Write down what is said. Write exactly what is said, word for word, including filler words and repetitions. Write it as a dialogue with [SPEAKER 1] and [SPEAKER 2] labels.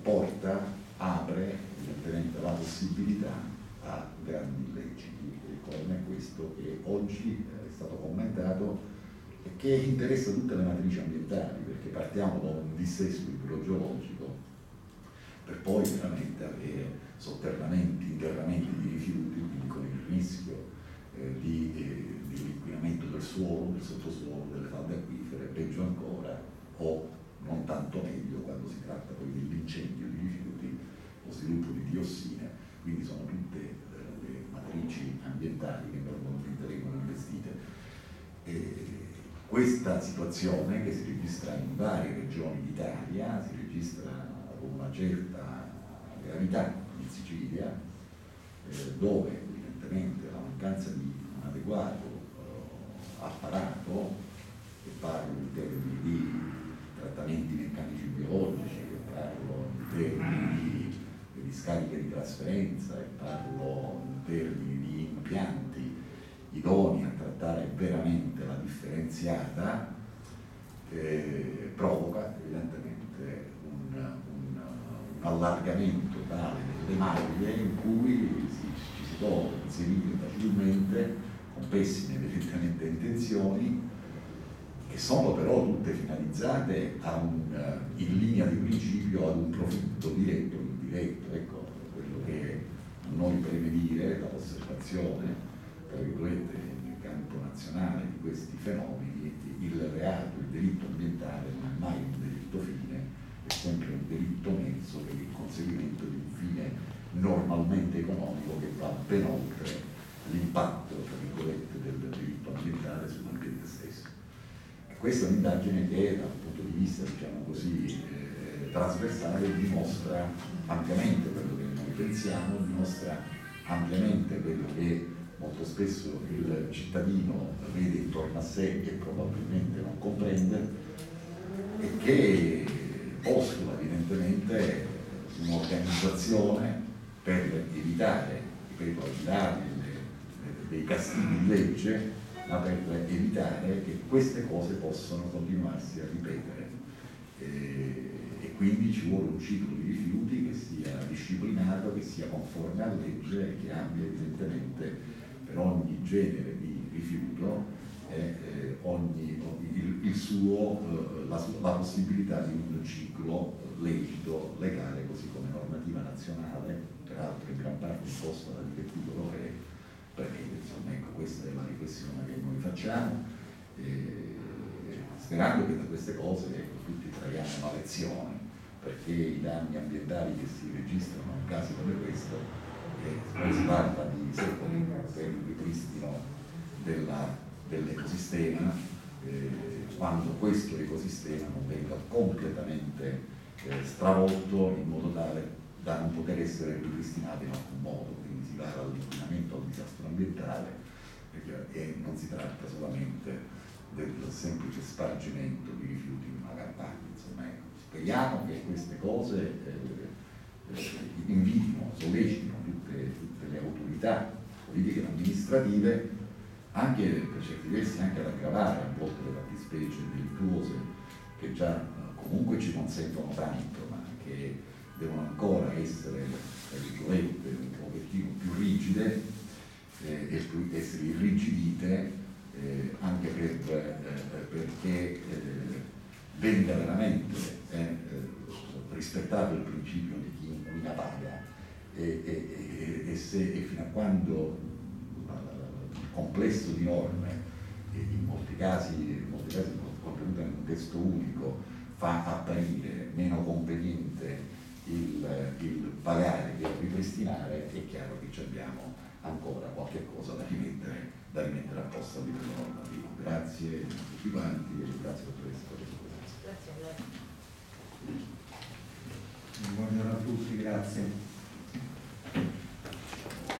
[SPEAKER 1] porta, apre evidentemente la possibilità a grandi illeciti, come questo che oggi è stato commentato e che interessa tutte le matrici ambientali, perché partiamo da un dissesto idrogeologico per poi veramente avere sotterramenti, interramenti di rifiuti, quindi con il rischio eh, di, eh, di inquinamento del suolo, del sottosuolo, delle falde acquifere, peggio ancora, o non tanto meglio quando si tratta poi dell'incendio di rifiuti o sviluppo di diossine. Quindi sono tutte eh, le matrici ambientali che normalmente vengono investite. E questa situazione, che si registra in varie regioni d'Italia, si registra con una certa gravità in Sicilia, eh, dove evidentemente la mancanza di un adeguato eh, apparato, e parlo in termini di trattamenti meccanici biologici, e parlo in termini di discariche di trasferenza, e parlo in termini di impianti idonei a trattare veramente la differenziata, eh, provoca evidentemente un, un, un allargamento tale delle maglie in cui si, ci si può inserire facilmente con pessime evidentemente intenzioni, che sono però tutte finalizzate a un, in linea di principio ad un profitto diretto o indiretto. Ecco, quello che a noi preme dire dall'osservazione, tra virgolette, nel campo nazionale di questi fenomeni: il reato, il delitto ambientale non è mai un delitto fine, è sempre un delitto mezzo per il conseguimento di un fine normalmente economico che va ben oltre l'impatto, tra virgolette, del delitto ambientale sull'ambiente stesso. E questa è un'indagine che dal punto di vista, diciamo così, eh, trasversale, dimostra ampiamente quello che noi pensiamo, dimostra ampiamente quello che molto spesso il cittadino vede intorno a sé e probabilmente non comprende, e che postula evidentemente un'organizzazione per evitare, ripeto, al di là dei castighi di legge, ma per evitare che queste cose possano continuarsi a ripetere. E, e quindi ci vuole un ciclo di rifiuti che sia disciplinato, che sia conforme a legge e che abbia evidentemente per ogni genere di rifiuto eh, eh, ogni, il, il suo, eh, la, la possibilità di un ciclo lecito, legale, così come normativa nazionale, peraltro in gran parte imposta da direttive europee, perché insomma, ecco, questa è la riflessione che noi facciamo, eh, sperando che da queste cose ecco, tutti traiamo una lezione, perché i danni ambientali che si registrano in casi come questo, eh, poi si parla di secoli per il ripristino della, dell'ecosistema, eh, quando questo ecosistema non venga completamente eh, stravolto in modo tale da non poter essere ripristinato in alcun modo. Quindi si va dall'inquinamento al disastro ambientale, e non si tratta solamente del semplice spargimento di rifiuti in una campagna. Insomma, ecco, speriamo che queste cose eh, eh, invitino, sollecitino tutte, tutte le autorità politiche e amministrative, anche per certi versi anche ad aggravare a volte le fattispecie delittuose che già eh, comunque ci consentono tanto, ma che devono ancora essere, tra virgolette, un pochettino più rigide eh, e più, essere irrigidite eh, anche per, eh, perché eh, venga veramente eh, eh, rispettato il principio di chi inquina paga, e, e, e, se, e fino a quando il complesso di norme, in molti casi, in molti casi contenute in un testo unico, fa apparire meno conveniente il, il pagare che ripristinare, è chiaro che ci abbiamo ancora qualche cosa da rimettere, da rimettere a posto a livello normativo. Grazie a tutti quanti e grazie per essere stati.
[SPEAKER 2] Grazie a lei. Buongiorno a tutti, grazie.